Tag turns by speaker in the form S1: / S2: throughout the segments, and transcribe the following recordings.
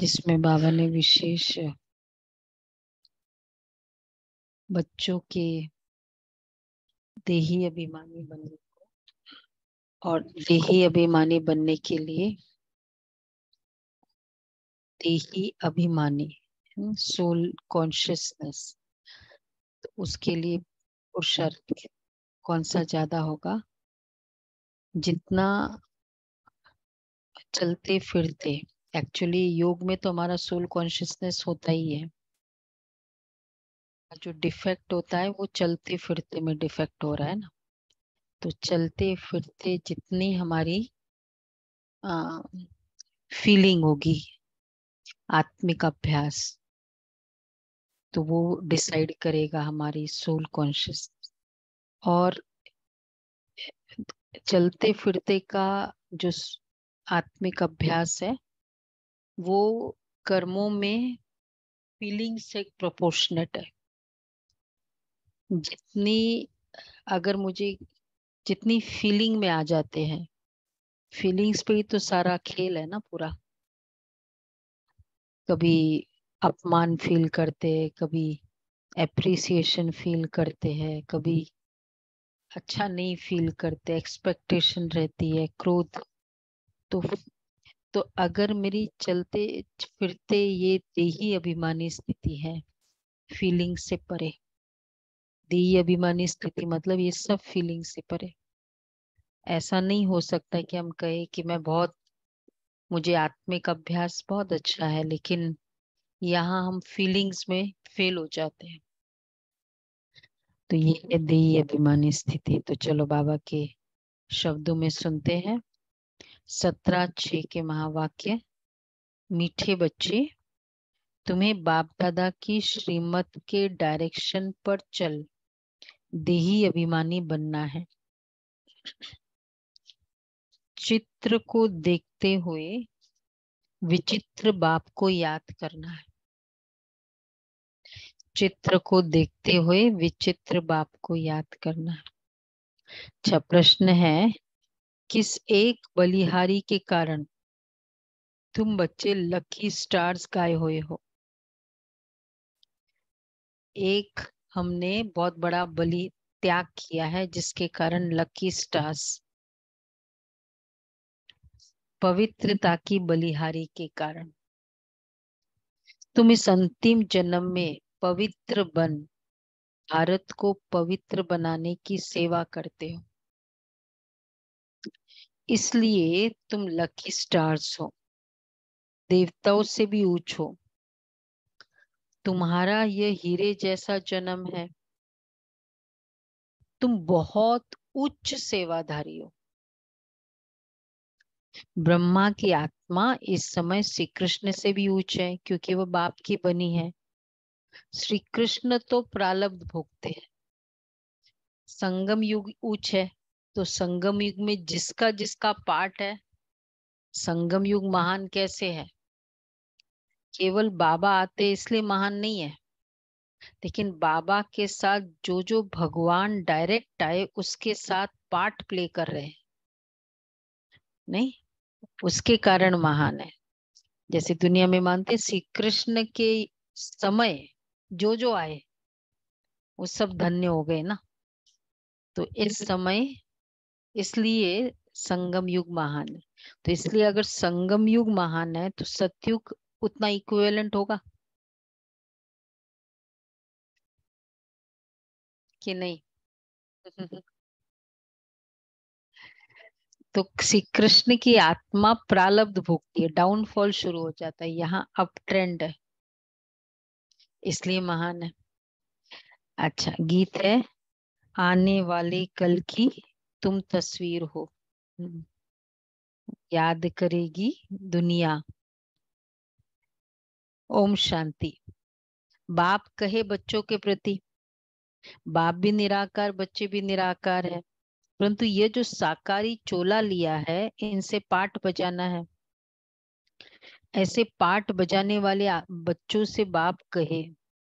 S1: जिसमें बाबा ने विशेष बच्चों के देही अभिमानी बनने और देही अभिमानी बनने के लिए देही अभिमानी सोल कॉन्शियसनेस, तो उसके लिए पुरुषार्थ कौन सा ज्यादा होगा? जितना चलते फिरते, एक्चुअली योग में तो हमारा सोल कॉन्शियसनेस होता ही है। जो डिफेक्ट होता है वो चलते फिरते में डिफेक्ट हो रहा है ना। तो चलते फिरते जितनी हमारी फीलिंग होगी, आत्मिक अभ्यास, तो वो डिसाइड करेगा हमारी सोल कॉन्शियस। और चलते फिरते का जो आत्मिक अभ्यास है वो कर्मों में फीलिंग से प्रोपोर्शनेट है। जितनी अगर मुझे जितनी फीलिंग में आ जाते हैं, फीलिंग्स पे ही तो सारा खेल है ना पूरा। कभी अपमान फील करते हैं, कभी एप्रिसिएशन फील करते हैं, कभी अच्छा नहीं फील करते, एक्सपेक्टेशन रहती है, क्रोध। तो तो अगर मेरी चलते फिरते ये देही अभिमानी स्थिति है, फीलिंग से परे, देही अभिमानी स्थिति मतलब ये सब फीलिंग से परे, ऐसा नहीं हो सकता कि हम कहें कि मुझे आत्मिक अभ्यास बहुत अच्छा है, लेकिन यहाँ हम फीलिंग्स में फेल हो जाते हैं। तो ये है देही अभिमानी स्थिति। तो चलो बाबा के शब्दों में सुनते हैं 17:6 के महावाक्य। मीठे बच्चे, तुम्हें बाप दादा की श्रीमत के डायरेक्शन पर चल देही अभिमानी बनना है। चित्र को देखते हुए विचित्र बाप को याद करना है। चित्र को देखते हुए विचित्र बाप को याद करना है। अच्छा, प्रश्न है, किस एक बलिहारी के कारण तुम बच्चे लकी स्टार्स गाए हुए हो? एक हमने बहुत बड़ा बलि त्याग किया है जिसके कारण लकी स्टार्स, पवित्रता की बलिहारी के कारण तुम इस अंतिम जन्म में पवित्र बन भारत को पवित्र बनाने की सेवा करते हो, इसलिए तुम लकी स्टार्स हो, देवताओं से भी ऊंच हो। तुम्हारा यह हीरे जैसा जन्म है, तुम बहुत उच्च सेवाधारी हो। ब्रह्मा की आत्मा इस समय श्री कृष्ण से भी ऊंच है क्योंकि वह बाप की बनी है। श्री कृष्ण तो प्रारब्ध भोगते हैं। संगम युग ऊंच है, तो संगम युग में जिसका जिसका पार्ट है, संगम युग महान कैसे है? केवल बाबा आते इसलिए महान नहीं है, लेकिन बाबा के साथ जो जो भगवान डायरेक्ट आए उसके साथ पार्ट प्ले कर रहे हैं, नहीं, उसके कारण महान है। जैसे दुनिया में मानते श्री कृष्ण के समय जो जो आए वो सब धन्य हो गए ना। तो इस समय इसलिए संगम युग महान है। तो इसलिए अगर संगम युग महान है तो सतयुग उतना इक्विवेलेंट होगा कि नहीं? तो श्री कृष्ण की आत्मा प्रारब्ध भोगती है, डाउनफॉल शुरू हो जाता है, यहाँ अप ट्रेंड है, इसलिए महान है। अच्छा, गीत है, आने वाले कल की तुम तस्वीर हो, याद करेगी दुनिया। ओम शांति। बाप कहे बच्चों के प्रति, बाप भी निराकार, बच्चे भी निराकार है, परंतु ये जो साकारी चोला लिया है इनसे पाठ बजाना है। ऐसे पाठ बजाने वाले बच्चों से बाप कहे,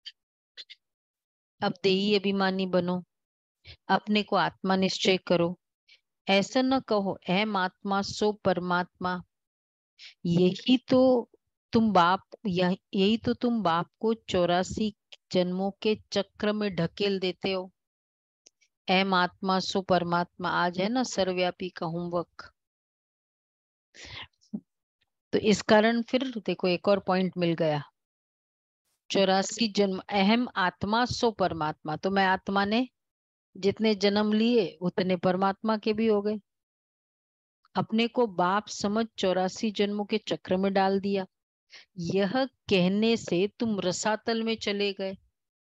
S1: अब देही अभिमानी बनो, अपने को आत्मा निश्चय करो। ऐसा न कहो अहम आत्मा सो परमात्मा, यही तो तुम बाप, यही तो तुम बाप को 84 जन्मों के चक्र में ढकेल देते हो। अहम आत्मा सो परमात्मा, आज है ना सर्वव्यापी का होमवर्क। तो इस कारण फिर देखो एक और पॉइंट मिल गया। 84 जन्म, अहम आत्मा सो परमात्मा, तो मैं आत्मा ने जितने जन्म लिए उतने परमात्मा के भी हो गए। अपने को बाप समझ 84 जन्मों के चक्र में डाल दिया। यह कहने से तुम रसातल में चले गए,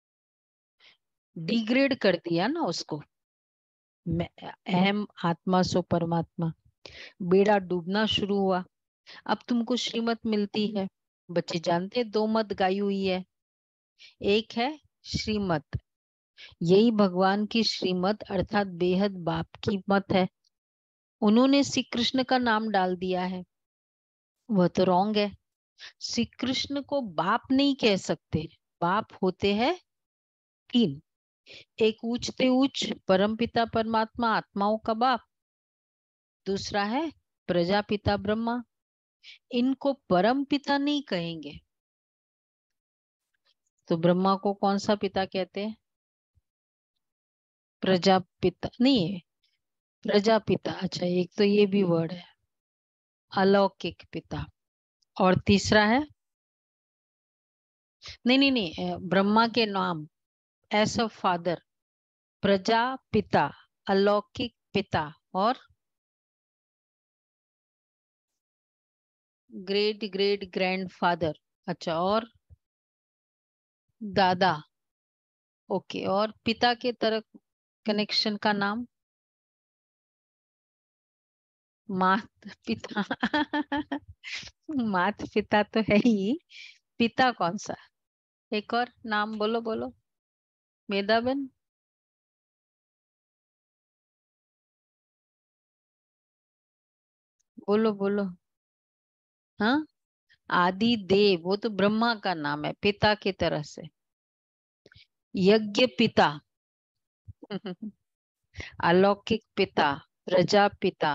S1: डिग्रेड कर दिया ना उसको। मैं अहम आत्मा सो परमात्मा, बेड़ा डूबना शुरू हुआ। अब तुमको श्रीमत मिलती है। बच्चे जानते हैं 2 मत गाई हुई है। एक है श्रीमत, यही भगवान की श्रीमत अर्थात बेहद बाप की मत है। उन्होंने श्री कृष्ण का नाम डाल दिया है, वह तो रॉन्ग है। श्री कृष्ण को बाप नहीं कह सकते। बाप होते हैं 3। एक ऊंचते ऊंच परम पिता परमात्मा, आत्माओं का बाप। दूसरा है प्रजापिता ब्रह्मा। इनको परम पिता नहीं कहेंगे। तो ब्रह्मा को कौन सा पिता कहते हैं? प्रजापिता नहीं है, प्रजापिता। अच्छा, एक तो ये भी वर्ड है, अलौकिक पिता। और तीसरा है, नहीं नहीं नहीं, ब्रह्मा के नाम एस ऑफ फादर, प्रजापिता, अलौकिक पिता और ग्रेट ग्रेट ग्रैंडफादर। अच्छा, और दादा। ओके, और पिता के तरफ कनेक्शन का नाम मात पिता। मात पिता तो है ही, पिता कौन सा? एक और नाम बोलो बोलो, मेधाबेन। बोलो बोलो। हाँ, आदि देव, वो तो ब्रह्मा का नाम है पिता की तरह से। यज्ञ पिता। अलौकिक पिता, प्रजापिता।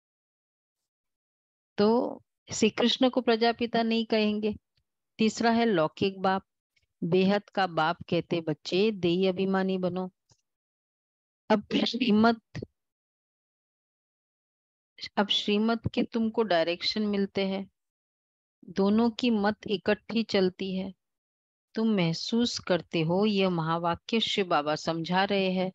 S1: तो श्री कृष्ण को प्रजापिता नहीं कहेंगे। तीसरा है लौकिक बाप, बेहद का बाप कहते। बच्चे देही अभिमानी बनो। अब श्रीमत, अब श्रीमत के तुमको डायरेक्शन मिलते हैं, दोनों की मत इकट्ठी चलती है। तुम महसूस करते हो यह महावाक्य शिव बाबा समझा रहे हैं।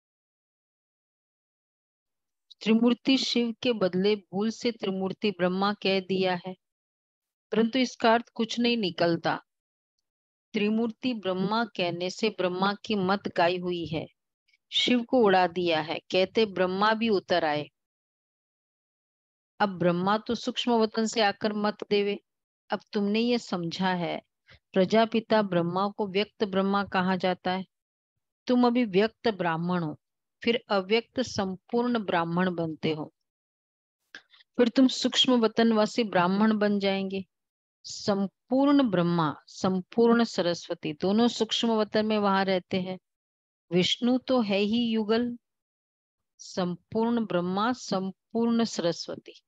S1: त्रिमूर्ति शिव के बदले भूल से त्रिमूर्ति ब्रह्मा कह दिया है, परंतु इसका अर्थ कुछ नहीं निकलता। त्रिमूर्ति ब्रह्मा कहने से ब्रह्मा की मत गाई हुई है, शिव को उड़ा दिया है, कहते ब्रह्मा भी उतर आए। अब ब्रह्मा तो सूक्ष्म वतन से आकर मत देवे। अब तुमने ये समझा है, प्रजापिता ब्रह्मा को व्यक्त ब्रह्मा कहा जाता है। तुम अभी व्यक्त ब्राह्मण हो, फिर अव्यक्त संपूर्ण ब्राह्मण बनते हो, फिर तुम सूक्ष्म वतनवासी ब्राह्मण बन जाएंगे। संपूर्ण ब्रह्मा, संपूर्ण सरस्वती दोनों सूक्ष्म वतन में वहां रहते हैं। विष्णु तो है ही युगल, संपूर्ण ब्रह्मा संपूर्ण सरस्वती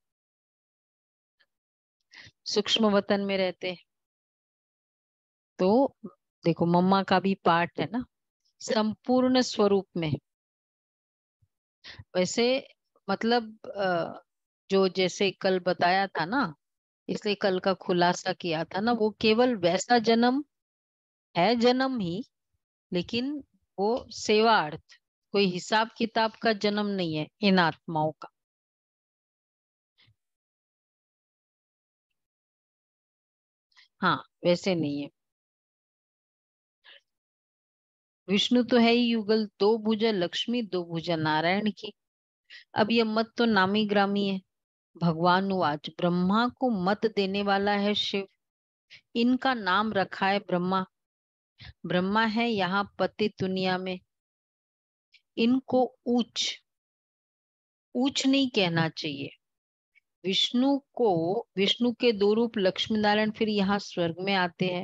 S1: सूक्ष्म वतन में रहते हैं। तो देखो मम्मा का भी पार्ट है ना संपूर्ण स्वरूप में। वैसे मतलब जो जैसे कल बताया था ना, इसलिए कल का खुलासा किया था ना, वो केवल वैसा जन्म है, जन्म ही, लेकिन वो सेवार्थ, कोई हिसाब किताब का जन्म नहीं है इन आत्माओं का। हाँ, वैसे नहीं है। विष्णु तो है ही युगल, 2 भुजा लक्ष्मी 2 भुजा नारायण की। अब ये मत तो नामी ग्रामी है। भगवान आज ब्रह्मा को मत देने वाला है शिव, इनका नाम रखा है ब्रह्मा। ब्रह्मा है यहाँ पति दुनिया में। इनको ऊंच ऊंच नहीं कहना चाहिए। विष्णु को, विष्णु के 2 रूप लक्ष्मी नारायण फिर यहाँ स्वर्ग में आते हैं।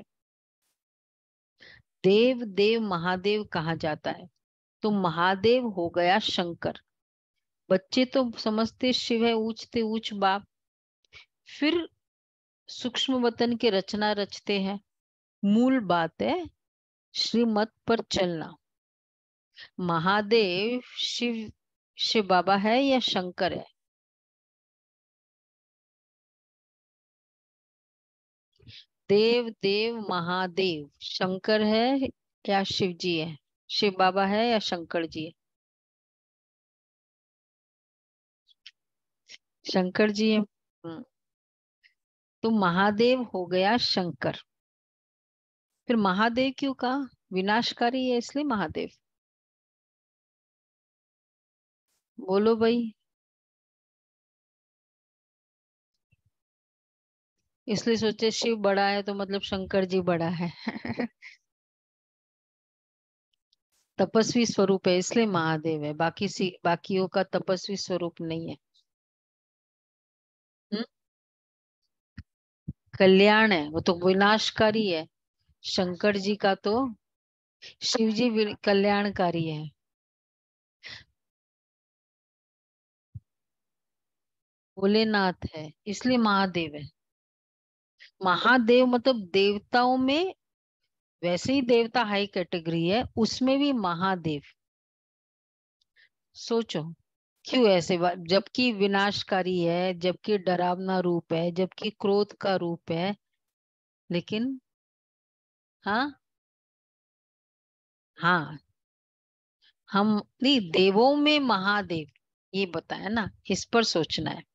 S1: देव देव महादेव कहा जाता है, तो महादेव हो गया शंकर। बच्चे तो समझते शिव है ऊंचते ऊंच बाप। फिर सूक्ष्म वतन की रचना रचते हैं। मूल बात है श्रीमत पर चलना। महादेव शिव शिव बाबा है या शंकर है? देव देव महादेव शंकर है या शिव जी है? शिव बाबा है या शंकर जी है? शंकर जी है। तो महादेव हो गया शंकर। फिर महादेव क्यों कहा? विनाशकारी है इसलिए महादेव। बोलो भाई। इसलिए सोचे शिव बड़ा है तो मतलब शंकर जी बड़ा है। तपस्वी स्वरूप है इसलिए महादेव है, बाकियों का तपस्वी स्वरूप नहीं है। हम्म? कल्याण है, वो तो विनाशकारी है। शंकर जी का तो शिव जी कल्याणकारी है। भोलेनाथ है इसलिए महादेव है। महादेव मतलब देवताओं में, वैसे ही देवता हाई कैटेगरी है, उसमें भी महादेव। सोचो क्यों ऐसे जबकि विनाशकारी है, जबकि डरावना रूप है, जबकि क्रोध का रूप है, लेकिन हाँ। हाँ, हम नहीं, देवों में महादेव, ये बताया ना, इस पर सोचना है।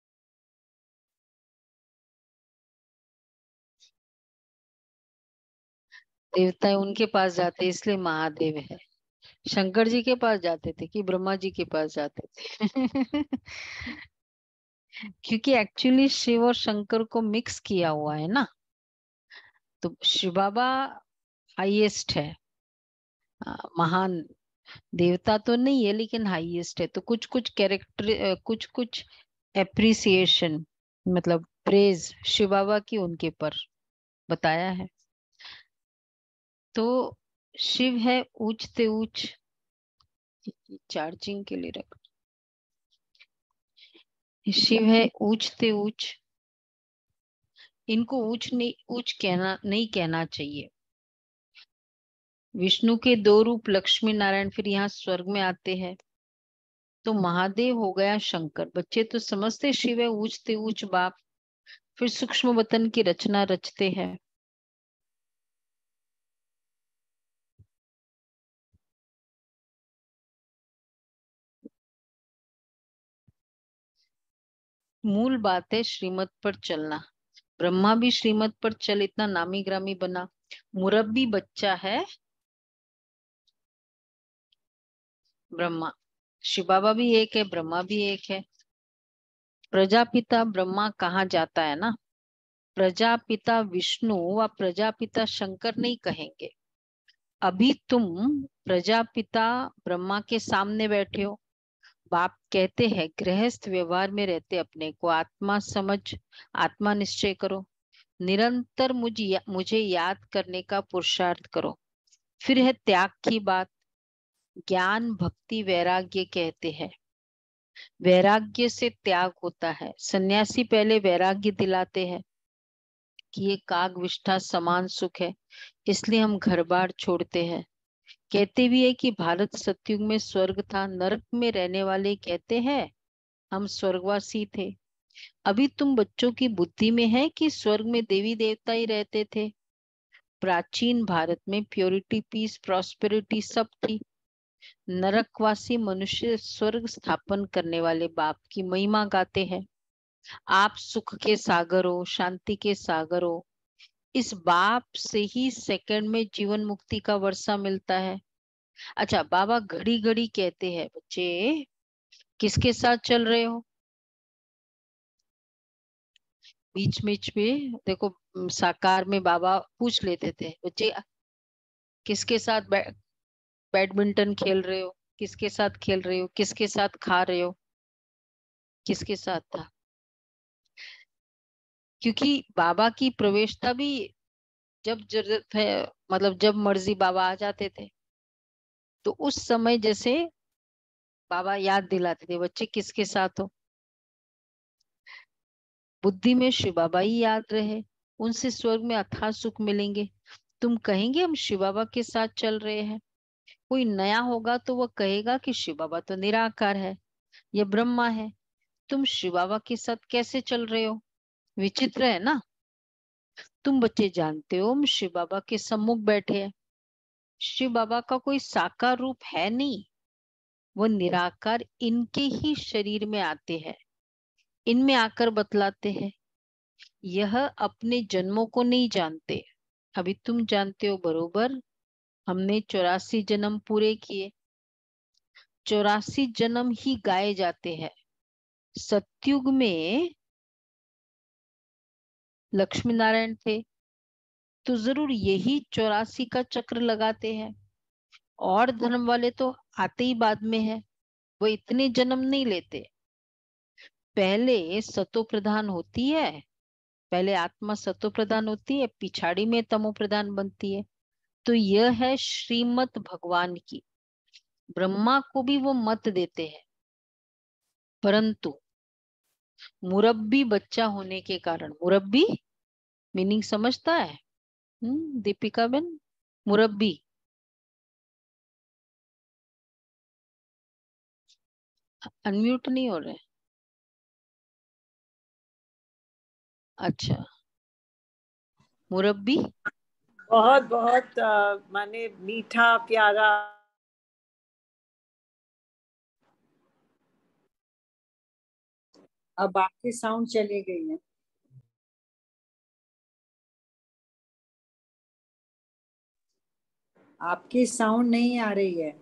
S1: देवता उनके पास जाते इसलिए महादेव है। शंकर जी के पास जाते थे कि ब्रह्मा जी के पास जाते थे? क्योंकि एक्चुअली शिव और शंकर को मिक्स किया हुआ है ना। तो शिव बाबा हाईएस्ट है। महान देवता तो नहीं है लेकिन हाईएस्ट है। तो कुछ कुछ कैरेक्टर, कुछ कुछ एप्रिसिएशन, मतलब प्रेज शिव बाबा की उनके पर बताया है। तो शिव है ऊंचते ऊंच। चार्जिंग के लिए रख। शिव है ऊंचते ऊंच। इनको ऊंच नहीं कहना चाहिए। विष्णु के दो रूप लक्ष्मी नारायण फिर यहाँ स्वर्ग में आते हैं। तो महादेव हो गया शंकर। बच्चे तो समझते शिव है ऊंचते ऊंच बाप। फिर सूक्ष्म वतन की रचना रचते हैं। मूल बात है श्रीमत पर चलना। ब्रह्मा भी श्रीमत पर चल इतना नामी ग्रामी बना। मुरब्बी बच्चा है ब्रह्मा। शिव बाबा भी एक है, ब्रह्मा भी एक है। प्रजापिता ब्रह्मा कहाँ जाता है ना। प्रजापिता विष्णु व प्रजापिता शंकर नहीं कहेंगे। अभी तुम प्रजापिता ब्रह्मा के सामने बैठे हो। बाप कहते हैं गृहस्थ व्यवहार में रहते अपने को आत्मा समझ, आत्मा निश्चय करो। निरंतर मुझे याद करने का पुरुषार्थ करो। फिर है त्याग की बात। ज्ञान भक्ति वैराग्य कहते हैं। वैराग्य से त्याग होता है। सन्यासी पहले वैराग्य दिलाते हैं कि ये काग विष्ठा समान सुख है, इसलिए हम घर बार छोड़ते हैं। कहते भी है कि भारत सतयुग में स्वर्ग था, नरक में रहने वाले कहते हैं हम स्वर्गवासी थे। अभी तुम बच्चों की बुद्धि में है कि स्वर्ग में देवी देवता ही रहते थे। प्राचीन भारत में प्योरिटी पीस प्रॉस्पेरिटी सब थी। नरकवासी मनुष्य स्वर्ग स्थापन करने वाले बाप की महिमा गाते हैं। आप सुख के सागर हो, शांति के सागर हो। इस बाप से ही सेकंड में जीवन मुक्ति का वर्षा मिलता है। अच्छा, बाबा घड़ी घड़ी कहते हैं बच्चे किसके साथ चल रहे हो। बीच बीच में देखो, साकार में बाबा पूछ लेते थे बच्चे किसके साथ बैडमिंटन खेल रहे हो, किसके साथ खेल रहे हो, किसके साथ खा रहे हो, किसके साथ था। क्योंकि बाबा की प्रवेशता भी जब जरूरत है, मतलब जब मर्जी बाबा आ जाते थे। तो उस समय जैसे बाबा याद दिलाते थे बच्चे किसके साथ हो। बुद्धि में शिव बाबा ही याद रहे, उनसे स्वर्ग में अथाह सुख मिलेंगे। तुम कहेंगे हम शिव बाबा के साथ चल रहे हैं। कोई नया होगा तो वह कहेगा कि शिव बाबा तो निराकार है, यह ब्रह्मा है, तुम शिव बाबा के साथ कैसे चल रहे हो? विचित्र है ना। तुम बच्चे जानते हो हम शिव बाबा के सम्मुख बैठे हैं। शिव बाबा का कोई साकार रूप है नहीं, वो निराकार इनके ही शरीर में आते हैं, इनमें आकर बतलाते हैं। यह अपने जन्मों को नहीं जानते। अभी तुम जानते हो बरोबर, हमने 84 जन्म पूरे किए, 84 जन्म ही गाए जाते हैं। सतयुग में लक्ष्मी नारायण थे तो जरूर यही 84 का चक्र लगाते हैं। और धर्म वाले तो आते ही बाद में है, वो इतने जन्म नहीं लेते। पहले सतो प्रधान होती है, पहले आत्मा सतो प्रधान होती है, पिछाड़ी में तमो प्रधान बनती है। तो यह है श्रीमत भगवान की। ब्रह्मा को भी वो मत देते हैं, परंतु मुरब्बी बच्चा होने के कारण, मुरब्बी मीनिंग समझता है? दीपिका बेन, मुरब्बी अनम्यूट नहीं हो रहे? अच्छा, मुरब्बी
S2: बहुत बहुत माने मीठा प्यारा। अब आपकी साउंड चली गई है। आपकी साउंड नहीं आ रही है।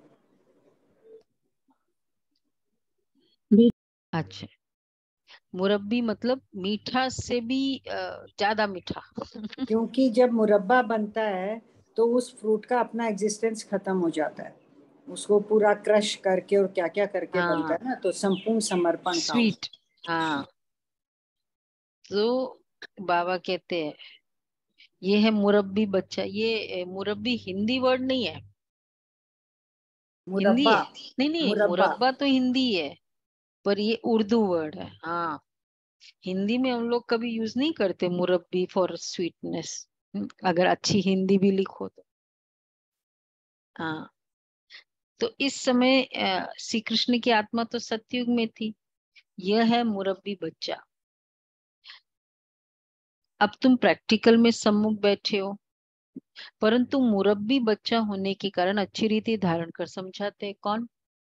S1: अच्छा, मुरब्बी मतलब मीठा से भी ज्यादा मीठा।
S2: क्योंकि जब मुरब्बा बनता है तो उस फ्रूट का अपना एग्जिस्टेंस खत्म हो जाता है, उसको पूरा क्रश करके और क्या क्या करके बनता
S1: हाँ,
S2: है ना, तो संपूर्ण समर्पण का
S1: स्वीट। हाँ, तो बाबा कहते हैं ये है मुरब्बी बच्चा। ये मुरब्बी हिंदी वर्ड नहीं है, हिंदी
S2: मुरब्बा।
S1: है? नहीं नहीं,
S2: मुरब्बा
S1: मुरब्बा तो हिंदी है, पर ये उर्दू वर्ड है। हाँ, हिंदी में हम लोग कभी यूज नहीं करते मुरब्बी फॉर स्वीटनेस। अगर अच्छी हिंदी भी लिखो तो। हाँ, तो इस समय श्री कृष्ण की आत्मा तो सतयुग में थी। यह है मुरब्बी बच्चा। अब तुम प्रैक्टिकल में सम्मुख बैठे हो, परंतु मुरब्बी बच्चा होने के कारण अच्छी रीति धारण कर समझाते हैं। कौन?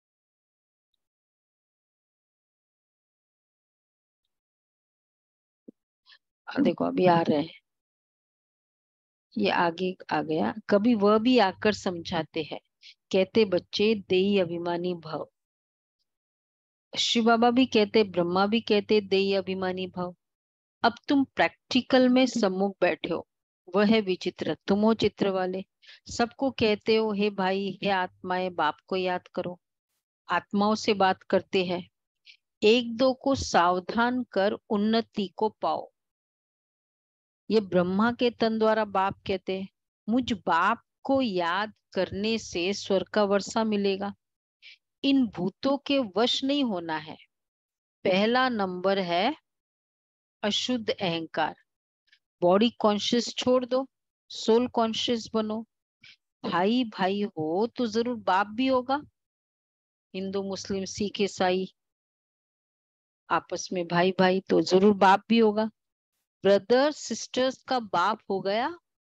S1: देखो अभी आ रहे हैं, ये आगे आ गया। कभी वह भी आकर समझाते हैं, कहते बच्चे देही अभिमानी भव। शिव बाबा भी कहते, ब्रह्मा भी कहते देही अभिमानी भव। अब तुम प्रैक्टिकल में सम्मुख बैठे हो, वह है विचित्र, तुम हो चित्र वाले। सबको कहते हो हे भाई, हे आत्माएं, बाप को याद करो। आत्माओं से बात करते हैं, एक दो को सावधान कर उन्नति को पाओ। ये ब्रह्मा के तन द्वारा बाप कहते हैं, मुझ बाप को याद करने से स्वर्ग का वर्षा मिलेगा। इन भूतों के वश नहीं होना है। पहला नंबर है अशुद्ध अहंकार। बॉडी कॉन्शियस छोड़ दो, सोल कॉन्शियस बनो। भाई भाई हो तो जरूर बाप भी होगा। हिंदू मुस्लिम सिख ईसाई आपस में भाई भाई, तो जरूर बाप भी होगा। ब्रदर सिस्टर्स का बाप हो गया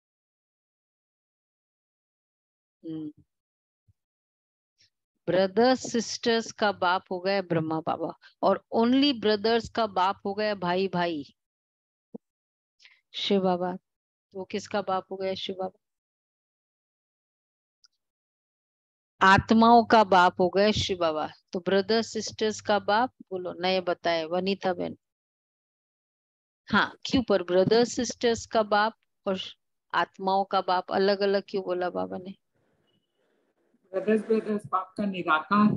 S1: ब्रदर्स सिस्टर्स का बाप हो गया ब्रह्मा बाबा, और ओनली ब्रदर्स का बाप हो गया भाई भाई शिव बाबा। तो किसका बाप हो गया शिव बाबा? आत्माओं का बाप हो गए शिव बाबा। तो ब्रदर्स सिस्टर्स का बाप बोलो, नए बताए वनीता बेन। हाँ, क्यों पर ब्रदर्स सिस्टर्स का बाप और आत्माओं का बाप अलग अलग क्यों बोला बाबा ने?
S3: ब्रदर्स ब्रदर्स बाप का निराकार।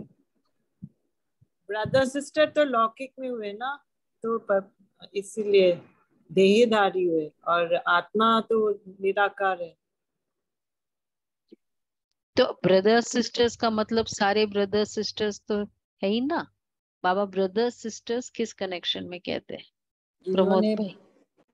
S2: ब्रदर सिस्टर तो लौकिक में हुए ना, तो इसीलिए देहधारी हुए, और आत्मा तो निराकार है।
S1: तो ब्रदर्स सिस्टर्स का मतलब सारे ब्रदर्स सिस्टर्स तो है ही ना। बाबा ब्रदर्स सिस्टर्स किस कनेक्शन में कहते हैं? प्रमोद
S2: जिन्होंने
S1: भाई।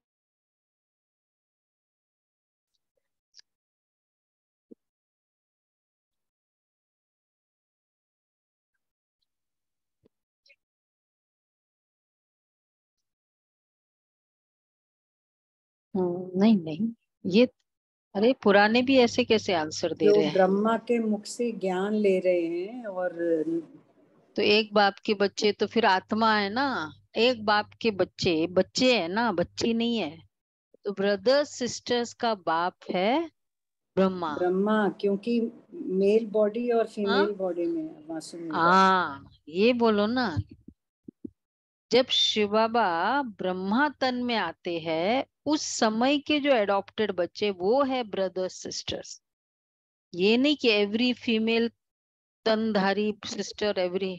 S1: नहीं नहीं, ये अरे पुराने भी ऐसे कैसे आंसर दे
S2: जो
S1: रहे हैं?
S2: ब्रह्मा के मुख से ज्ञान ले रहे हैं और
S1: तो एक बाप के बच्चे तो फिर आत्मा है ना। एक बाप के बच्चे बच्चे है ना, बच्ची नहीं है। तो ब्रदर्स सिस्टर्स का बाप है ब्रह्मा।
S2: ब्रह्मा, क्योंकि मेल बॉडी और
S1: हाँ
S2: फीमेल बॉडी में है, मासूम बात।
S1: हाँ, ये बोलो ना। जब शिव बाबा ब्रह्मा तन में आते हैं, उस समय के जो एडॉप्टेड बच्चे वो है ब्रदर्स सिस्टर्स। ये नहीं कि एवरी फीमेल तनधारी सिस्टर एवरी।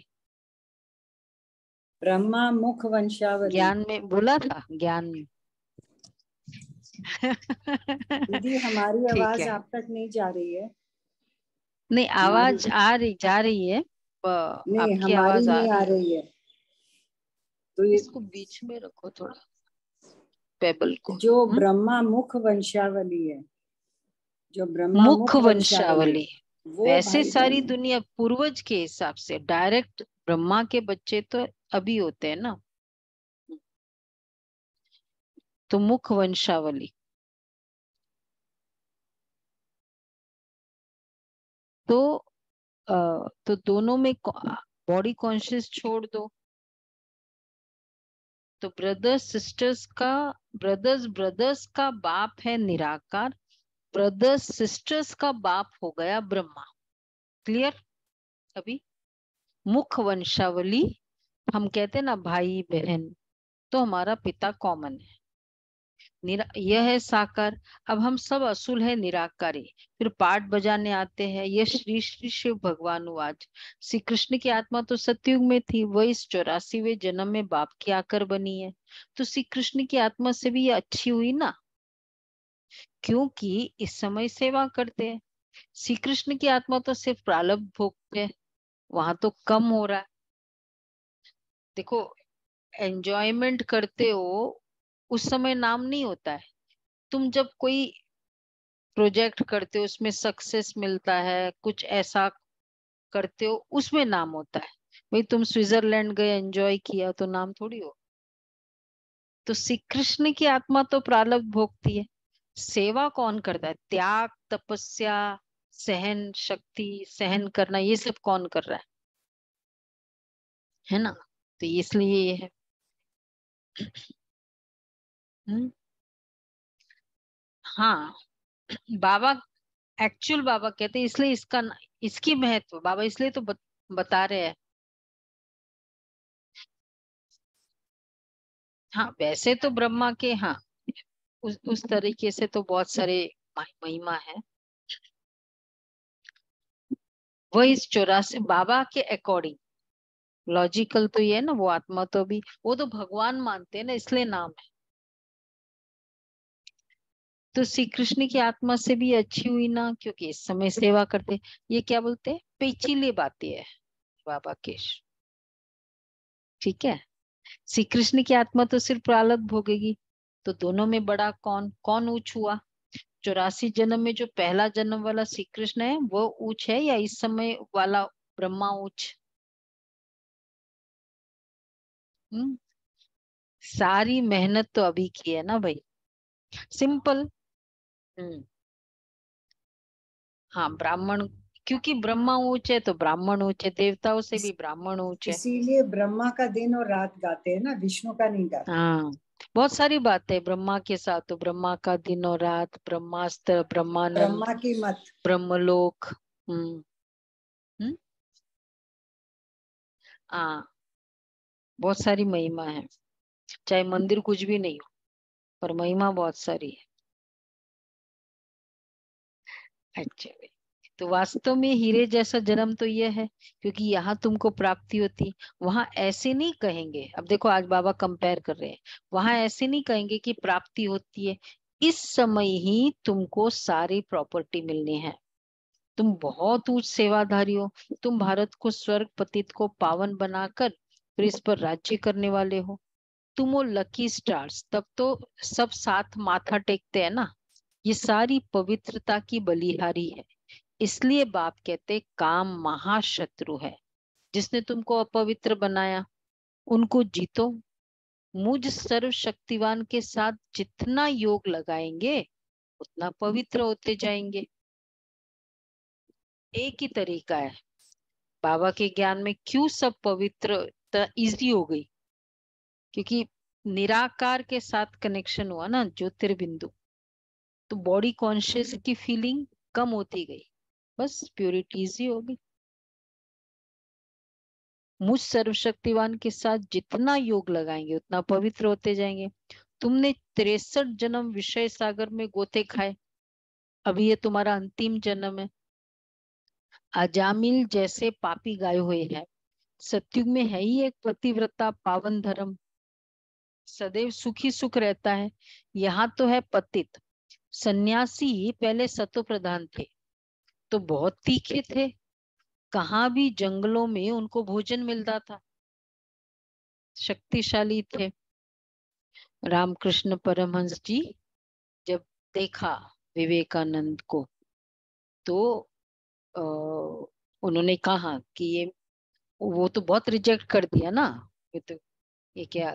S2: ब्रह्मा मुख वंशावली।
S1: ज्ञान में बोला था, ज्ञान में।
S2: दीदी हमारी
S1: ठीक
S2: आवाज
S1: है।
S2: आप तक नहीं जा रही है?
S1: नहीं,
S2: हमारी
S1: आवाज आ रही जा रही है।
S2: नहीं,
S1: आपकी
S2: हमारी
S1: आवाज आ
S2: नहीं आ
S1: रही है।
S2: रही है। तो ये
S1: इसको बीच में रखो थोड़ा, पेबल को।
S2: जो ब्रह्मा मुख वंशावली है, जो ब्रह्मा
S1: मुख
S2: मुख वंशावली है,
S1: वंशावली।
S2: वो
S1: वैसे
S2: भाई
S1: सारी
S2: बहन।
S1: दुनिया पूर्वज के हिसाब से डायरेक्ट ब्रह्मा के बच्चे तो अभी होते हैं ना। तो मुख वंशावली। तो तो दोनों में बॉडी कॉन्शियस छोड़ दो। तो ब्रदर्स सिस्टर्स का, ब्रदर्स ब्रदर्स का बाप है निराकार। ब्रदर्स सिस्टर्स का बाप हो गया ब्रह्मा। क्लियर? अभी मुख वंशावली, हम कहते हैं ना भाई बहन, तो हमारा पिता कॉमन है। यह है साकार। अब हम सब असुल है निराकारी। फिर पाठ बजाने आते हैं, यह श्री श्री शिव भगवान आज। श्री कृष्ण की आत्मा तो सतयुग में थी, वह इस 84वें जन्म में बाप की आकर बनी है। तो श्री कृष्ण की आत्मा से भी ये अच्छी हुई ना, क्योंकि इस समय सेवा करते हैं। श्री कृष्ण की आत्मा तो सिर्फ प्रारब्ध भोगते हैं, वहां तो कम हो रहा है। देखो, एंजॉयमेंट करते हो उस समय नाम नहीं होता है। तुम जब कोई प्रोजेक्ट करते हो, उसमें सक्सेस मिलता है, कुछ ऐसा करते हो, उसमें नाम होता है। भाई तुम स्विट्जरलैंड गए, एंजॉय किया, तो नाम थोड़ी हो। तो श्री कृष्ण की आत्मा तो प्रारब्ध भोगती है। सेवा कौन करता है? त्याग, तपस्या, सहन शक्ति, सहन करना, ये सब कौन कर रहा है ना? तो इसलिए ये है। हम्म, हाँ। बाबा, एक्चुअल बाबा कहते हैं, इसलिए इसकी महत्व बाबा इसलिए तो बता रहे हैं। हाँ, वैसे तो ब्रह्मा के, हाँ, उस तरीके से तो बहुत सारे महिमा है। वो इस 84 बाबा के अकॉर्डिंग लॉजिकल तो ये है ना, वो आत्मा तो भी वो तो भगवान मानते हैं ना, इसलिए नाम है। तो श्री कृष्ण की आत्मा से भी अच्छी हुई ना, क्योंकि इस समय सेवा करते। ये क्या बोलते हैं, पेचीले बातें है बाबा के। ठीक है। श्री कृष्ण की आत्मा तो सिर्फ प्रारब्ध भोगेगी। तो दोनों में बड़ा कौन कौन ऊंच हुआ? 84 जन्म में जो पहला जन्म वाला श्री कृष्ण है वो ऊंच है, या इस समय वाला ब्रह्मा ऊंच? हम्म, सारी मेहनत तो अभी की है ना भाई। सिंपल। हम्म, हाँ ब्राह्मण, क्योंकि ब्रह्मा ऊंच है तो ब्राह्मण ऊंच है, देवताओं से भी ब्राह्मण ऊंच है।
S2: इसीलिए ब्रह्मा का दिन और रात गाते हैं ना, विष्णु का नहीं गाते।
S1: हाँ, बहुत सारी बातें है ब्रह्मा के साथ। तो ब्रह्मा का दिन और रात, ब्रह्मास्त्र, ब्रह्मानंद,
S2: ब्रह्मा की मत।
S1: ब्रह्मलोक। हम्म। हम्म। हाँ, बहुत सारी महिमा है। चाहे मंदिर कुछ भी नहीं हो, पर महिमा बहुत सारी है एक्चुअली। तो वास्तव में हीरे जैसा जन्म तो यह है, क्योंकि यहाँ तुमको प्राप्ति होती। वहां ऐसे नहीं कहेंगे। अब देखो, आज बाबा कंपेयर कर रहे हैं। वहां ऐसे नहीं कहेंगे कि प्राप्ति होती है, इस समय ही तुमको सारी प्रॉपर्टी मिलनी है। तुम बहुत उच्च सेवाधारी हो। तुम भारत को स्वर्ग पतित को पावन बनाकर फिर इस पर राज्य करने वाले हो। तुम हो लकी स्टार्स, तब तो सब साथ माथा टेकते हैं ना। ये सारी पवित्रता की बलिहारी है। इसलिए बाप कहते काम महाशत्रु है। जिसने तुमको अपवित्र बनाया उनको जीतो। मुझ सर्वशक्तिवान के साथ जितना योग लगाएंगे उतना पवित्र होते जाएंगे। एक ही तरीका है। बाबा के ज्ञान में क्यों सब पवित्र इजी हो गई? क्योंकि निराकार के साथ कनेक्शन हुआ ना, ज्योतिर्बिंदु। तो बॉडी कॉन्शियस की फीलिंग कम होती गई, बस प्योरिटी इजी हो गई। मुझ सर्वशक्तिवान के साथ जितना योग लगाएंगे उतना पवित्र होते जाएंगे। तुमने 63 जन्म विषय सागर में गोते खाए, अभी ये तुम्हारा अंतिम जन्म है। अजामिल जैसे पापी गाये हुए हैं। सत्युग में है ही एक पतिव्रता पावन धर्म, सदैव सुखी सुख रहता है। यहाँ तो है पतित। सन्यासी पहले सतो प्रधान थे तो बहुत तीखे थे। कहाँ भी जंगलों में उनको भोजन मिलता था, शक्तिशाली थे। रामकृष्ण परमहंस जी जब देखा विवेकानंद को तो उन्होंने कहा कि ये, वो तो बहुत रिजेक्ट कर दिया ना। ये क्या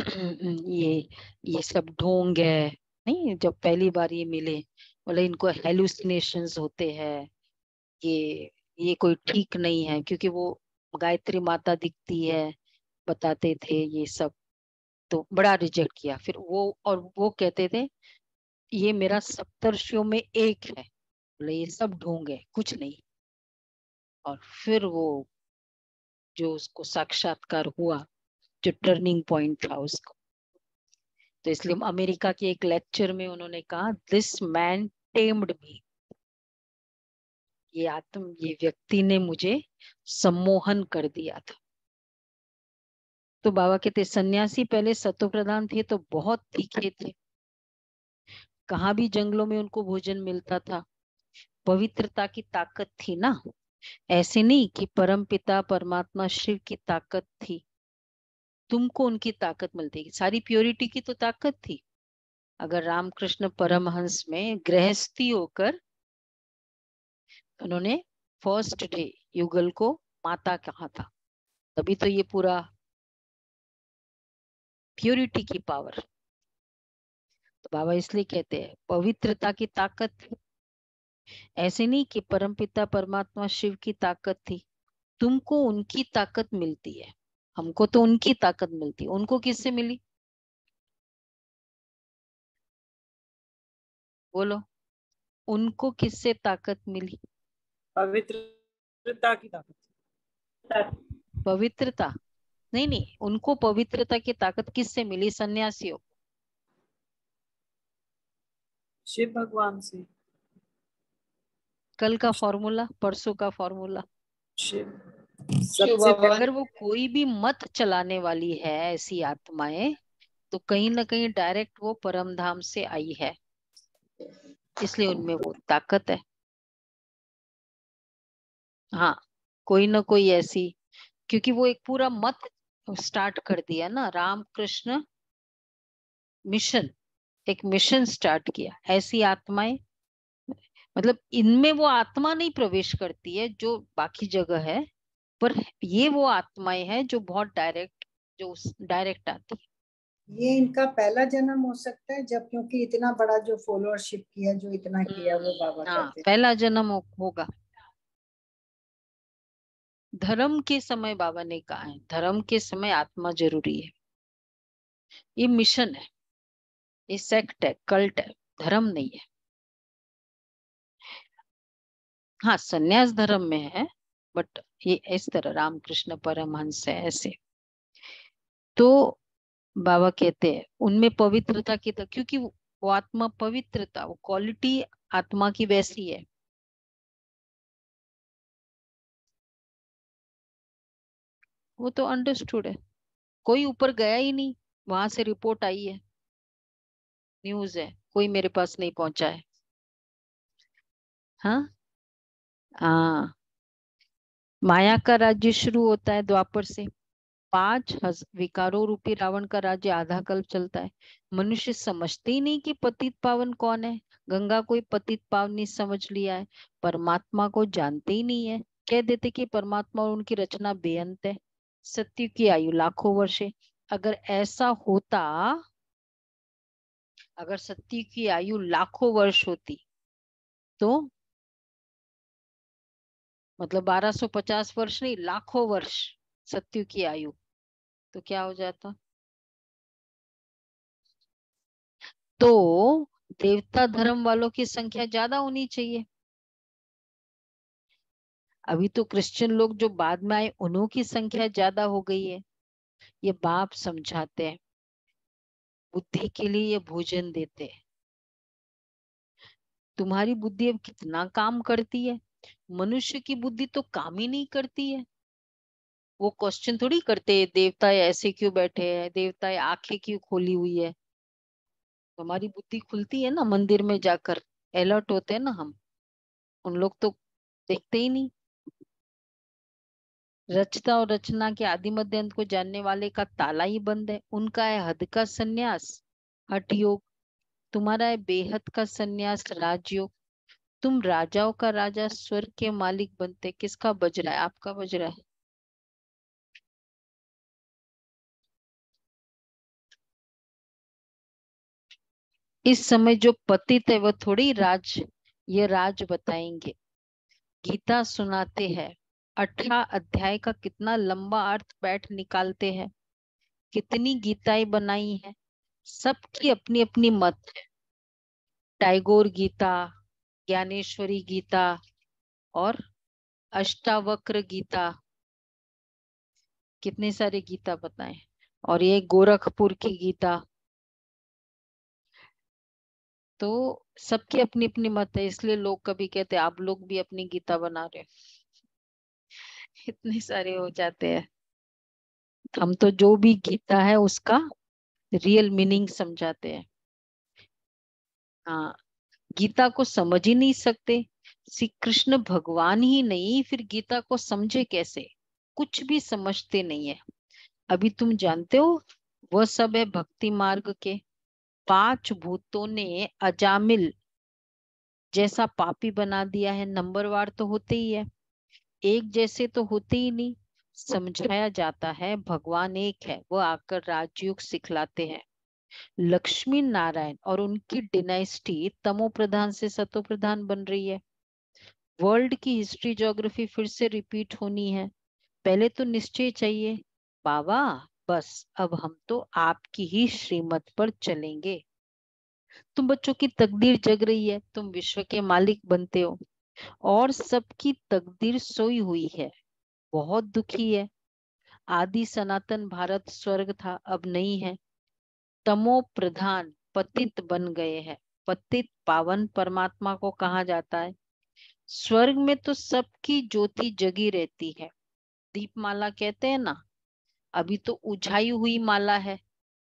S1: ये सब ढोंग है। नहीं, जब पहली बार ये मिले बोले इनको हेलुसिनेशंस होते हैं, ये कोई ठीक नहीं है। क्योंकि वो गायत्री माता दिखती है बताते थे ये सब, तो बड़ा रिजेक्ट किया। फिर वो कहते थे ये मेरा सप्तर्षियों में एक है, बोले ये सब ढोंग है, कुछ नहीं। और फिर वो जो उसको साक्षात्कार हुआ, जो टर्निंग पॉइंट था उसको, तो इसलिए अमेरिका के एक लेक्चर में उन्होंने कहा दिस मैन टेम्ड मी। ये व्यक्ति ने मुझे सम्मोहन कर दिया था। तो बाबा कहते सन्यासी पहले सतो प्रधान थे तो बहुत तीखे थे। कहाँ भी जंगलों में उनको भोजन मिलता था। पवित्रता की ताकत थी ना। ऐसे नहीं कि परम पिता परमात्मा शिव की ताकत थी, तुमको उनकी ताकत मिलती। सारी प्योरिटी की तो ताकत थी। अगर रामकृष्ण परमहंस में गृहस्थी होकर उन्होंने फर्स्ट डे युगल को माता कहा था, तभी तो ये पूरा प्योरिटी की पावर। तो बाबा इसलिए कहते हैं पवित्रता की ताकत थी। ऐसे नहीं कि परमपिता परमात्मा शिव की ताकत थी, तुमको उनकी ताकत मिलती है। हमको तो उनकी ताकत मिलती है। उनको किससे मिली? बोलो, उनको किससे ताकत मिली?
S2: पवित्रता की ताकत।
S1: पवित्रता नहीं, नहीं, उनको पवित्रता की ताकत किससे मिली? सन्यासियों।
S2: शिव भगवान से।
S1: कल का फॉर्मूला, परसों का फॉर्मूला।
S2: शिव सबसे
S1: अगर वो कोई भी मत चलाने वाली है ऐसी आत्माएं, तो कहीं ना कहीं डायरेक्ट वो परम धाम से आई है, इसलिए उनमें वो ताकत है। हाँ, कोई ना कोई ऐसी, क्योंकि वो एक पूरा मत स्टार्ट कर दिया ना, रामकृष्ण मिशन, एक मिशन स्टार्ट किया। ऐसी आत्माएं, मतलब इनमें वो आत्मा नहीं प्रवेश करती है जो बाकी जगह है, पर ये वो आत्माएं हैं जो बहुत डायरेक्ट, जो डायरेक्ट आती है।
S2: ये इनका पहला जन्म हो सकता है, जब क्योंकि इतना बड़ा जो फॉलोअरशिप किया, जो इतना किया, वो बाबा
S1: हाँ,
S2: कहते हैं
S1: पहला जन्म होगा। धर्म के समय बाबा ने कहा है, धर्म के समय आत्मा जरूरी है। ये मिशन है, ये सेक्ट है, कल्ट है, धर्म नहीं है। हाँ, सन्यास धर्म में है, बट ये इस तरह रामकृष्ण परमहंस है ऐसे। तो बाबा कहते हैं उनमें पवित्रता की, तो क्योंकि वो आत्मा पवित्रता, वो क्वालिटी आत्मा की वैसी है। वो तो अंडरस्टूड है। कोई ऊपर गया ही नहीं, वहां से रिपोर्ट आई है, न्यूज है, कोई मेरे पास नहीं पहुंचा है। हाँ, हाँ, माया का राज्य शुरू होता है द्वापर से, 5 विकारों रूपी रावण का राज्य आधा कल्प चलता है। मनुष्य समझते ही नहीं कि पतित पावन कौन है। गंगा कोई पतित पावनी समझ लिया है, परमात्मा को जानते ही नहीं है। कह देते कि परमात्मा और उनकी रचना बेअंत है, सत्य की आयु लाखों वर्ष है। अगर ऐसा होता, अगर सत्य की आयु लाखों वर्ष होती तो मतलब 1250 वर्ष नहीं, लाखों वर्ष सत्य की आयु, तो क्या हो जाता? तो देवता धर्म वालों की संख्या ज्यादा होनी चाहिए। अभी तो क्रिश्चियन लोग जो बाद में आए उन्हों की संख्या ज्यादा हो गई है। ये बाप समझाते हैं, बुद्धि के लिए ये भोजन देते हैं। तुम्हारी बुद्धि अब कितना काम करती है? मनुष्य की बुद्धि तो काम ही नहीं करती है। वो क्वेश्चन थोड़ी करते देवता ऐसे क्यों बैठे हैं, देवता आंखें क्यों खोली हुई है। हमारी बुद्धि खुलती है ना मंदिर में जाकर, अलर्ट होते हैं ना हम। उन लोग तो देखते ही नहीं। रचता और रचना के आदि मध्य अंत को जानने वाले का ताला ही बंद है। उनका है हद का संन्यास हठ योग, तुम्हारा है बेहद का संन्यास राजयोग। तुम राजाओं का राजा स्वर्ग के मालिक बनते। किसका बज रहा है? आपका बज रहा है। इस समय जो पतित है वह थोड़ी ये राज बताएंगे। गीता सुनाते हैं, 18 अध्याय का कितना लंबा अर्थ बैठ निकालते हैं। कितनी गीताएं बनाई है, सबकी अपनी अपनी मत है। टैगोर गीता, ज्ञानेश्वरी गीता और अष्टावक्र गीता, कितने सारे गीता बताए। और ये गोरखपुर की गीता। तो सबकी अपनी अपनी मत है, इसलिए लोग कभी कहते हैं आप लोग भी अपनी गीता बना रहे हो। इतने सारे हो जाते हैं। हम तो जो भी गीता है उसका रियल मीनिंग समझाते हैं। हाँ, गीता को समझ ही नहीं सकते। श्री कृष्ण भगवान ही नहीं, फिर गीता को समझे कैसे? कुछ भी समझते नहीं है। अभी तुम जानते हो, वह सब है भक्ति मार्ग के। 5 भूतों ने अजामिल जैसा पापी बना दिया है। नंबरवार तो होते ही है, एक जैसे तो होते ही नहीं। समझाया जाता है भगवान एक है, वो आकर राजयोग सिखलाते हैं। लक्ष्मी नारायण और उनकी डिनाइस्टी तमो प्रधान से सतो प्रधान बन रही है। वर्ल्ड की हिस्ट्री ज्योग्राफी फिर से रिपीट होनी है। पहले तो निश्चय चाहिए, बाबा बस अब हम तो आपकी ही श्रीमत पर चलेंगे। तुम बच्चों की तकदीर जग रही है, तुम विश्व के मालिक बनते हो और सबकी तकदीर सोई हुई है, बहुत दुखी है। आदि सनातन भारत स्वर्ग था, अब नहीं है। तमो प्रधान पतित बन गए हैं। पतित पावन परमात्मा को कहा जाता है। स्वर्ग में तो सबकी ज्योति जगी रहती है। दीपमाला कहते हैं ना, अभी तो उझाई हुई माला है।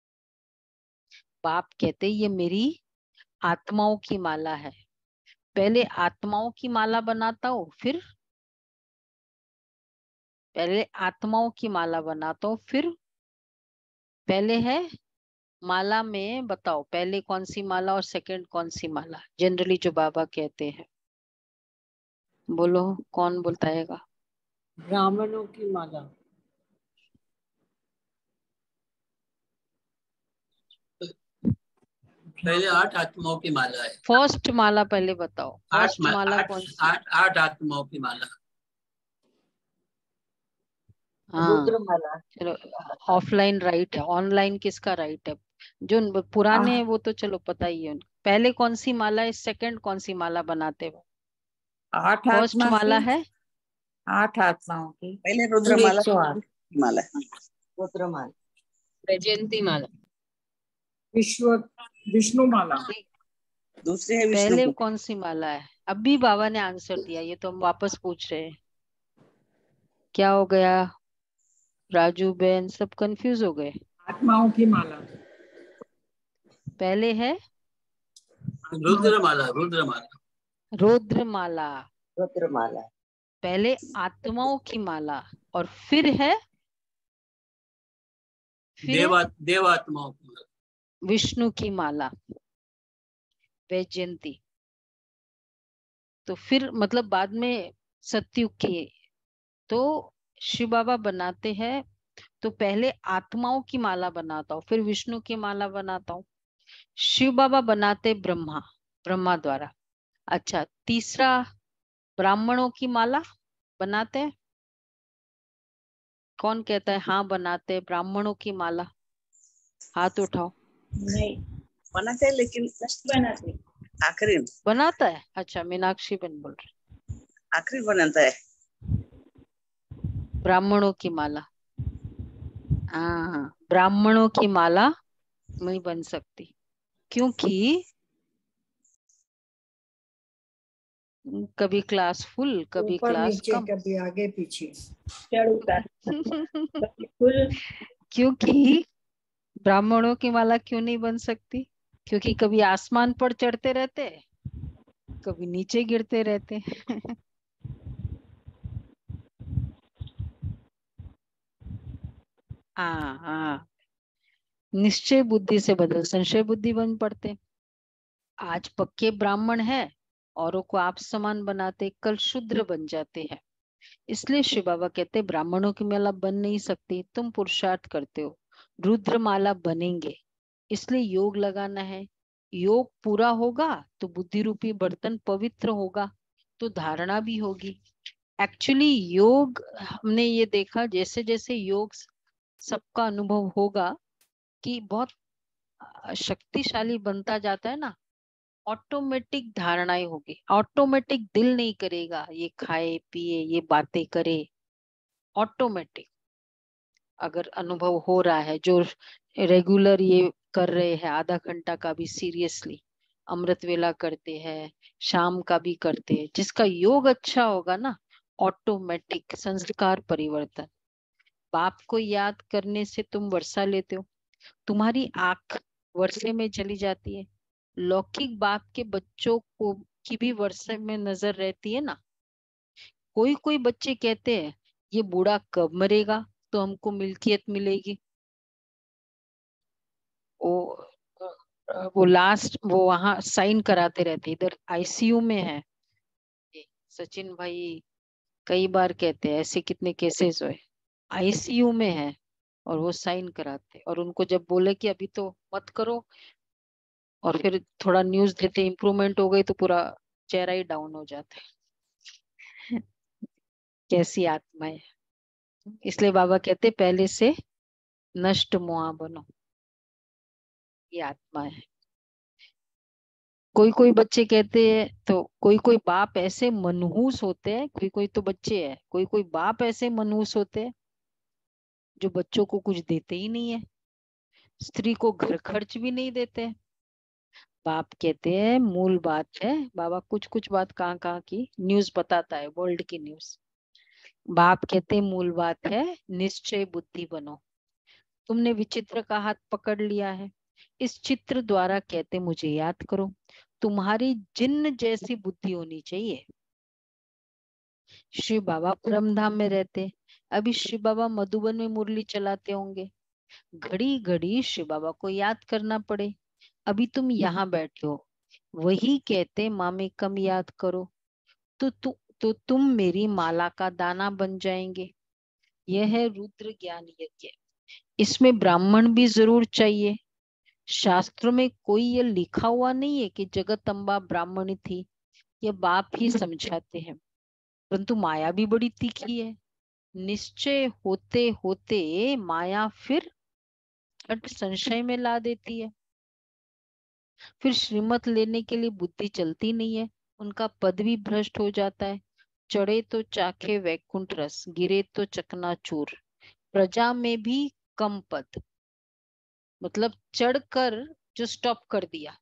S1: बाप कहते ये मेरी आत्माओं की माला है। पहले आत्माओं की माला बनाता हूँ, फिर पहले आत्माओं की माला बनाता हूँ, फिर पहले है माला में बताओ पहले कौन सी माला और सेकंड कौन सी माला, जनरली जो बाबा कहते हैं। बोलो कौन बताएगा?
S2: ब्राह्मणों की माला।
S4: पहले 8 आत्माओं की माला है।
S1: फर्स्ट माला पहले बताओ, फर्स्ट माला कौन सी?
S4: 8 आत्माओं की माला।
S1: हाँ
S2: रुद्रमाला।
S1: चलो, ऑफलाइन राइट है, ऑनलाइन किसका राइट है? जो पुराने हैं वो तो चलो पता ही है उनको। पहले कौन सी माला है, सेकंड कौन सी माला बनाते हो?
S3: 8
S1: फर्स्ट
S3: आत्मा
S1: माला है
S3: 8 आत्माओं की।
S4: पहले रुद्रमाला
S2: 108
S4: माला।
S2: रुद्रमाला।
S5: वैजयंती माला।
S3: विष्णु माला।
S4: दूसरे है विष्णु
S1: पहले
S4: की।
S1: कौन सी माला है? अभी बाबा ने आंसर दिया, ये तो हम वापस पूछ रहे हैं। क्या हो गया? राजू बहन सब कंफ्यूज हो गए।
S3: आत्माओं की माला।
S1: पहले है
S4: रुद्रमाला। रुद्रमाला।
S1: रुद्रमाला,
S2: रुद्रमाला।
S1: पहले आत्माओं की माला और फिर है फिर
S4: देवात्माओं की माला,
S1: विष्णु की माला वैजयंती। तो फिर मतलब बाद में सतयुग की तो शिव बाबा बनाते हैं, तो पहले आत्माओं की माला बनाता हूँ, फिर विष्णु की माला बनाता हूँ। शिव बाबा बनाते ब्रह्मा, ब्रह्मा द्वारा। अच्छा, तीसरा ब्राह्मणों की माला बनाते हैं। कौन कहता है हाँ बनाते हैं ब्राह्मणों की माला? हाथ उठाओ।
S4: नहीं बनाते हैं लेकिन फर्स्ट बनाते हैं, आखिरी
S1: बनाता है। अच्छा, मीनाक्षी बहन बोल रही,
S4: आखिरी बनाता है।
S1: ब्राह्मणों की माला। हाँ, ब्राह्मणों की माला नहीं बन सकती, क्योंकि कभी क्लास फुल, कभी
S2: ऊपर
S1: क्लास
S2: नीचे,
S1: कम।
S2: कभी आगे पीछे।
S4: चढ़ उतार फुल।
S1: क्योंकि ब्राह्मणों की माला क्यों नहीं बन सकती? क्योंकि कभी आसमान पर चढ़ते रहते, कभी नीचे गिरते रहते। हाँ हाँ, निश्चय बुद्धि से बदल संशय बुद्धि बन पड़ते। आज पक्के ब्राह्मण है, औरों को आप समान बनाते, कल शूद्र बन जाते हैं। इसलिए शिव बाबा कहते ब्राह्मणों की माला बन नहीं सकती, तुम पुरुषार्थ करते हो, रुद्र माला बनेंगे। इसलिए योग लगाना है। योग पूरा होगा तो बुद्धि रूपी बर्तन पवित्र होगा, तो धारणा भी होगी। एक्चुअली योग हमने ये देखा, जैसे जैसे योग सबका अनुभव होगा कि बहुत शक्तिशाली बनता जाता है ना, ऑटोमेटिक धारणाएं होगी, ऑटोमेटिक दिल नहीं करेगा ये खाए पिए ये बातें करे। ऑटोमेटिक अगर अनुभव हो रहा है, जो रेगुलर ये कर रहे हैं, आधा घंटा का भी सीरियसली अमृत वेला करते हैं, शाम का भी करते हैं, जिसका योग अच्छा होगा ना, ऑटोमेटिक संस्कार परिवर्तन। बाप को याद करने से तुम वर्षा लेते हो, तुम्हारी आंख वर्षे में चली जाती है। लौकिक बाप के बच्चों को की भी वर्षे में नजर रहती है ना। कोई कोई बच्चे कहते हैं ये बूढ़ा कब मरेगा तो हमको मिल्कियत मिलेगी। वो वो लास्ट वो वहां साइन कराते रहते, इधर आईसीयू में है। ये सचिन भाई कई बार कहते हैं ऐसे कितने केसेस हुए, आईसीयू में है और वो साइन कराते, और उनको जब बोले कि अभी तो मत करो, और फिर थोड़ा न्यूज देते इम्प्रूवमेंट हो गई, तो पूरा चेहरा ही डाउन हो जाता है। कैसी आत्मा है। इसलिए बाबा कहते पहले से नष्ट मुआ बनो, ये आत्मा है। कोई कोई बच्चे कहते हैं, तो कोई कोई बाप ऐसे मनहूस होते हैं, कोई कोई तो बच्चे हैं, कोई कोई बाप ऐसे मनहूस होते हैं जो बच्चों को कुछ देते ही नहीं है, स्त्री को घर खर्च भी नहीं देते। बाप कहते हैं मूल बात है, बाबा कुछ कुछ बात कहाँ कहाँ की न्यूज बताता है, वर्ल्ड की न्यूज। बाप कहते हैं मूल बात है निश्चय बुद्धि बनो। तुमने विचित्र का हाथ पकड़ लिया है, इस चित्र द्वारा कहते मुझे याद करो, तुम्हारी जिन्न जैसी बुद्धि होनी चाहिए। शिव बाबा परमधाम में रहते, अभी शिव बाबा मधुबन में मुरली चलाते होंगे, घड़ी घड़ी शिव बाबा को याद करना पड़े। अभी तुम यहाँ बैठे हो, वही कहते माँ में कम याद करो, तो तुम मेरी माला का दाना बन जाएंगे। यह है रुद्र ज्ञान यज्ञ। इसमें ब्राह्मण भी जरूर चाहिए। शास्त्रों में कोई ये लिखा हुआ नहीं है कि जगदम्बा ब्राह्मणी थी, ये बाप ही समझाते हैं। परंतु माया भी बड़ी तीखी है, निश्चय होते होते माया फिर हट संशय में ला देती है। फिर श्रीमत लेने के लिए बुद्धि चलती नहीं है, उनका पद भी भ्रष्ट हो जाता है। चढ़े तो चाखे वैकुंठ रस, गिरे तो चकनाचूर, प्रजा में भी कम पद। मतलब चढ़कर जो स्टॉप कर दिया,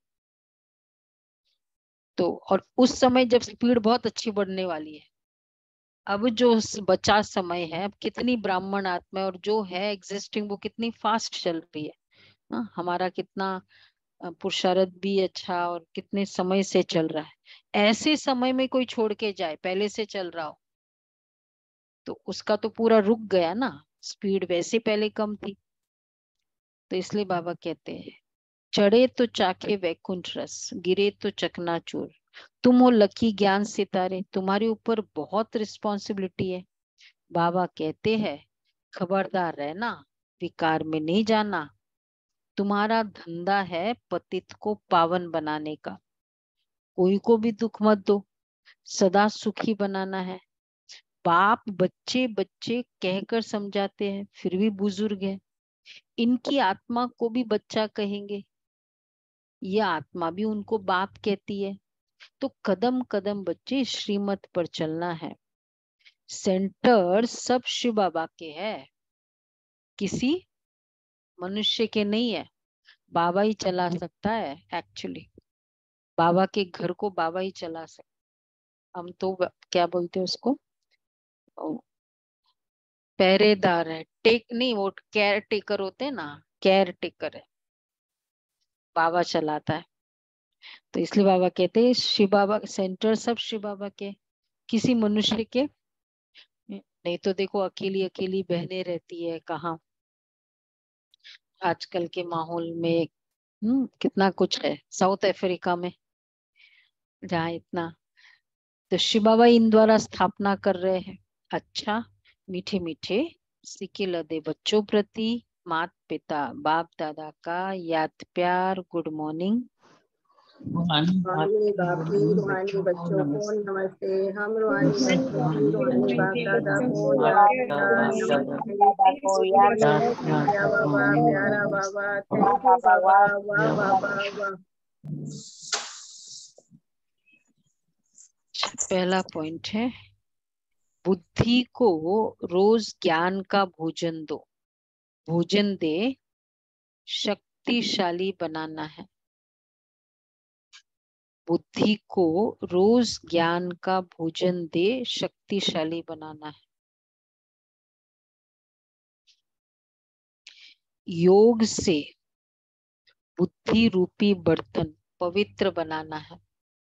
S1: तो और उस समय जब स्पीड बहुत अच्छी बढ़ने वाली है, अब जो बचा समय है, अब कितनी ब्राह्मण आत्मा है और जो है एग्जिस्टिंग वो कितनी फास्ट चल रही है। हाँ, हमारा कितना पुरुषार्थ भी अच्छा और कितने समय से चल रहा है। ऐसे समय में कोई छोड़ के जाए पहले से चल रहा हो, तो उसका तो पूरा रुक गया ना, स्पीड वैसे पहले कम थी। तो इसलिए बाबा कहते हैं, चढ़े तो चाखे वैकुंठ रस, गिरे तो चकनाचूर। तुम हो लकी ज्ञान सितारे, तुम्हारे ऊपर बहुत रिस्पॉन्सिबिलिटी है। बाबा कहते हैं, खबरदार रहना, विकार में नहीं जाना। तुम्हारा धंधा है पतित को पावन बनाने का। कोई को भी दुख मत दो, सदा सुखी बनाना है। बाप बच्चे बच्चे कहकर समझाते हैं, फिर भी बुजुर्ग है। इनकी आत्मा को भी बच्चा कहेंगे, यह आत्मा भी उनको बाप कहती है। तो कदम कदम बच्चे श्रीमत पर चलना है। सेंटर सब शिव बाबा के है, किसी मनुष्य के नहीं है। बाबा ही चला सकता है। एक्चुअली बाबा के घर को बाबा ही चला सकता। हम तो क्या बोलते हैं उसको, पहरेदार है। टेक नहीं, वो केयर टेकर होते हैं ना, केयर टेकर है, बाबा चलाता है। तो इसलिए बाबा कहते हैं शिव बाबा सेंटर सब शिव बाबा के, किसी मनुष्य के नहीं। तो देखो अकेली अकेली बहनें रहती है कहाँ, आजकल के माहौल में कितना कुछ है। साउथ अफ्रीका में जहाँ इतना, तो शिव बाबा इन द्वारा स्थापना कर रहे हैं। अच्छा, मीठे मीठे सिक्के लदे बच्चों प्रति मात पिता बाप दादा का याद प्यार गुड मॉर्निंग।
S3: रूहानी
S4: रूहानी बाप की रूहानी बच्चों को नमस्ते। हम रूहानी बच्चों की रूहानी बाप दादा को याद प्यार नमस्ते। प्यारा बाबा, प्यारा बाबा, थैंक यू बाबा, वाह बाबा वाह।
S1: पहला पॉइंट है, बुद्धि को रोज ज्ञान का भोजन दो, भोजन दे, शक्तिशाली बनाना है। बुद्धि को रोज ज्ञान का भोजन दे, शक्तिशाली बनाना है। योग से बुद्धि रूपी बर्तन पवित्र बनाना है।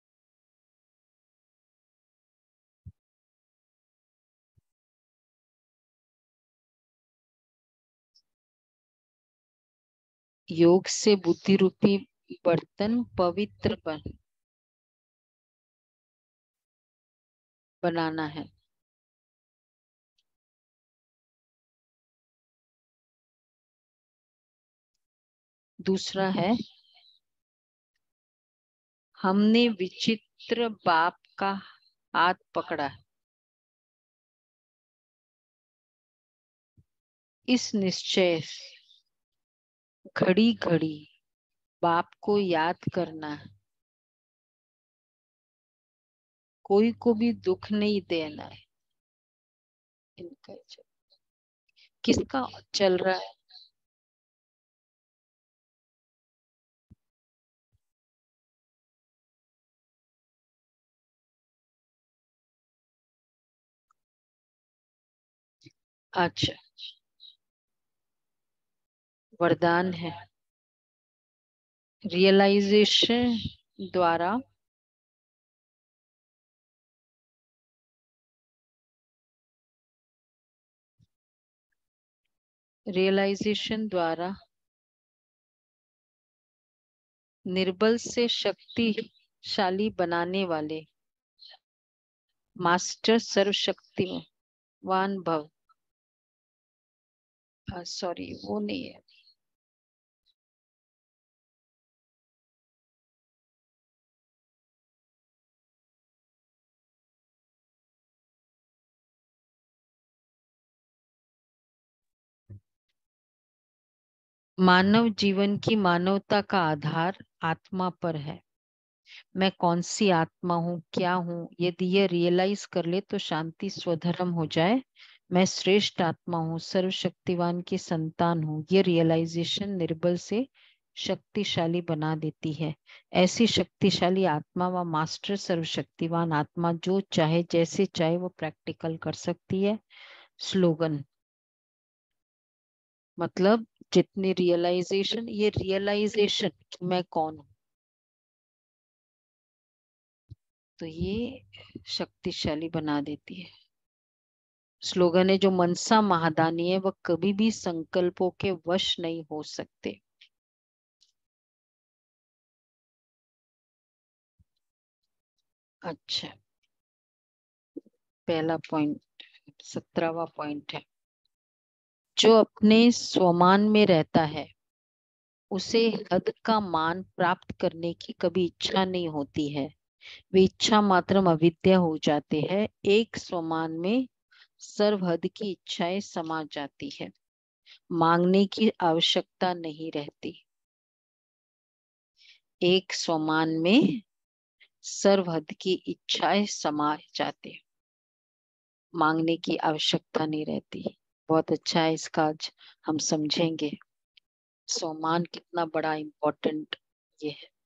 S1: योग से बुद्धि रूपी बर्तन पवित्र बनाना है। दूसरा है, हमने विचित्र बाप का हाथ पकड़ा, इस निश्चय घड़ी घड़ी बाप को याद करना है। कोई को भी दुख नहीं देना है। इनका किसका चल रहा है? अच्छा, वरदान है रियलाइजेशन द्वारा निर्बल से शक्तिशाली बनाने वाले मास्टर सर्वशक्तिवान भव। सॉरी, वो नहीं है। मानव जीवन की मानवता का आधार आत्मा पर है। मैं कौन सी आत्मा हूँ, क्या हूँ, यदि यह रियलाइज कर ले तो शांति स्वधर्म हो जाए। मैं श्रेष्ठ आत्मा हूँ, सर्वशक्तिवान की संतान हूँ। यह रियलाइजेशन निर्बल से शक्तिशाली बना देती है। ऐसी शक्तिशाली आत्मा व मास्टर सर्वशक्तिवान आत्मा जो चाहे जैसे चाहे वो प्रैक्टिकल कर सकती है। स्लोगन मतलब जितनी रियलाइजेशन, ये रियलाइजेशन कि मैं कौन हूँ, तो ये शक्तिशाली बना देती है। स्लोगन है, जो मनसा महादानी है वह कभी भी संकल्पों के वश नहीं हो सकते। अच्छा, पहला पॉइंट 17वां पॉइंट है, जो अपने स्वमान में रहता है उसे हद का मान प्राप्त करने की कभी इच्छा नहीं होती है। वे इच्छा मात्र अविद्या हो जाते हैं। एक स्वमान में सर्वहद की इच्छाएं समा जाती है, मांगने की आवश्यकता नहीं रहती। एक स्वमान में सर्वहद की इच्छाएं समा जाते, मांगने की आवश्यकता नहीं रहती। बहुत अच्छा है, इसका आज हम समझेंगे स्वमान कितना बड़ा इम्पोर्टेंट ये है।